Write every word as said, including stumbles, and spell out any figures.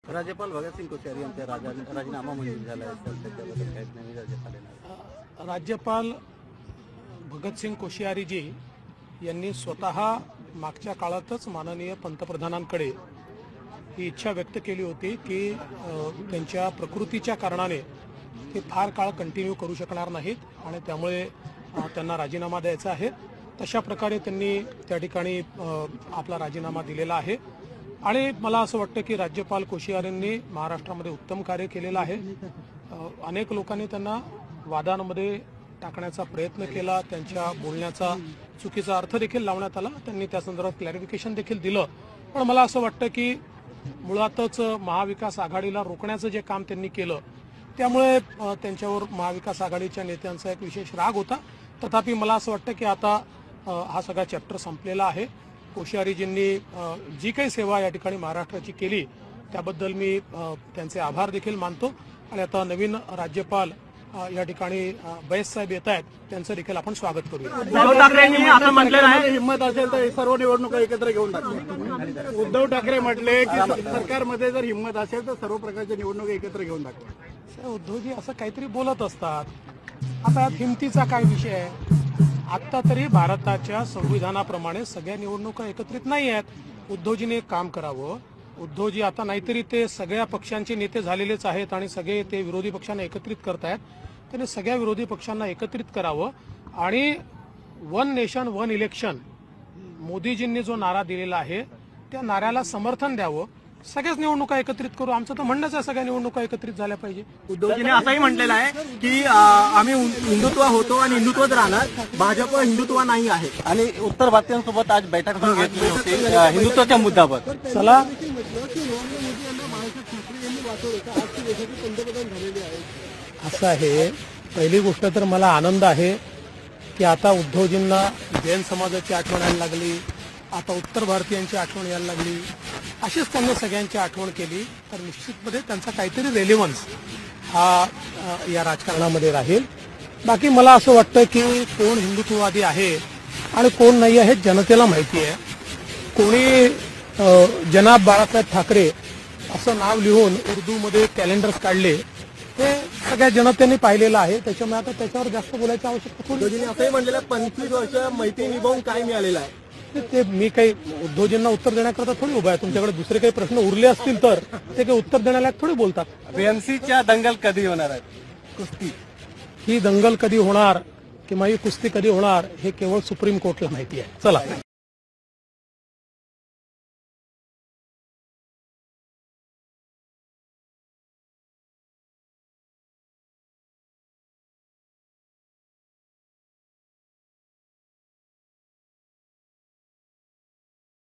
राज्यपाल भगतसिंग कोश्यारी यांचा राजा राजीनामा मंजूर झाला आहे तर त्याच्याबद्दल काही नवीन राज्यपाल येणार. राज्यपाल भगतसिंग कोश्यारीजी यांनी स्वतः मागच्या काळातच माननीय पंतप्रधानांकडे ही इच्छा व्यक्त केली होती की त्यांच्या प्रकृतीच्या कारणाने ते फार काळ कंटिन्यू करू शकणार नाहीत आणि त्यामुळे त्यांना राजीनामा द्यायचा आहे. तशा प्रकारे त्यांनी त्या ठिकाणी आपला राजीनामा दिलेला आहे आणि मला असं वाटतं की राज्यपाल कोश्यारींनी महाराष्ट्रामध्ये उत्तम कार्य केलेलं आहे. अनेक लोकांनी त्यांना वादांमध्ये टाकण्याचा प्रयत्न केला, त्यांच्या बोलण्याचा चुकीचा अर्थ देखील लावण्यात आला, त्यांनी त्या संदर्भात क्लॅरिफिकेशन देखील दिलं. पण मला असं वाटतं की मुळातच महाविकास आघाडीला रोखण्याचं जे काम त्यांनी केलं त्यामुळे त्यांच्यावर महाविकास आघाडीच्या नेत्यांचा एक विशेष राग होता. तथापि मला असं वाटतं की आता हा सगळा चॅप्टर संपलेला आहे. कोश्यारीजींनी जी काही सेवा या ठिकाणी महाराष्ट्राची केली त्याबद्दल मी त्यांचे आभार देखील मानतो आणि आता नवीन राज्यपाल या ठिकाणी बैस साहेब येत आहेत, त्यांचं देखील आपण स्वागत करूया. उद्धव ठाकरेंनी असं म्हटलेलं आहे, हिंमत असेल तर सर्व निवडणुका एकत्र घेऊन टाकू. उद्धव ठाकरे म्हटले की सरकारमध्ये जर हिंमत असेल तर सर्व प्रकारच्या निवडणुका एकत्र घेऊन टाकू. उद्धवजी असं काहीतरी बोलत असतात. आता यात हिमतीचा काय विषय आहे? आता तरी भारताच्या संविधानाप्रमाणे सगळ्या निवडणुका एकत्रित नाही आहेत. उद्धवजीने एक काम करावं. उद्धवजी आता नाहीतरी ते सगळ्या पक्षांचे नेते झालेलेच आहेत आणि सगळे ते विरोधी पक्षांना एकत्रित करतायत. त्याने सगळ्या विरोधी पक्षांना एकत्रित करावं आणि वन नेशन वन इलेक्शन मोदीजींनी जो नारा दिलेला आहे त्या नाऱ्याला समर्थन द्यावं. सगळ्याच निवडणुका एकत्रित करू. आमचं तर म्हणणंच आहे सगळ्या निवडणुका एकत्रित झाल्या पाहिजे. उद्धवजीने असंही म्हटलेलं आहे की आम्ही हिंदुत्व होतो आणि हिंदुत्वच राहणार, भाजप हिंदुत्व नाही आहे. आणि उत्तर भारतीयांसोबत आज बैठक घेतली होती हिंदुत्वाच्या मुद्द्यावर. चला असं आहे, पहिली गोष्ट तर मला आनंद आहे की आता उद्धवजींना जैन समाजाची आठवण यायला लागली, आता उत्तर भारतीयांची आठवण यायला लागली. अशीच त्यांनी सगळ्यांची आठवण केली तर निश्चितपणे त्यांचा काहीतरी रेलेव्हन्स हा या राजकारणामध्ये राहील. बाकी मला असं वाटतं की कोण हिंदुत्ववादी आहे आणि कोण नाही आहे जनतेला माहिती आहे. कोणी जनाब बाळासाहेब ठाकरे असं नाव लिहून उर्दूमध्ये कॅलेंडर्स काढले हे सगळ्या जनतेने पाहिलेलं आहे. त्याच्यामुळे आता त्याच्यावर जास्त बोलायची आवश्यकता थोडी. उद्धवजींनी असंही म्हटलेलं पंचवीस वर्ष मैत्री निभावून काय मिळालेलं आहे. ते मी काही उद्धवजींना उत्तर देण्याकरता थोडी उभा आहे. तुमच्याकडे दुसरे काही प्रश्न उरले असतील तर ते काही उत्तर देण्याला थोडी बोलतात. बीएमसीच्या दंगल कधी होणार आहे? कुस्ती ही दंगल कधी होणार किंवा ही कुस्ती कधी होणार हे केवळ सुप्रीम कोर्टला माहिती आहे. चला.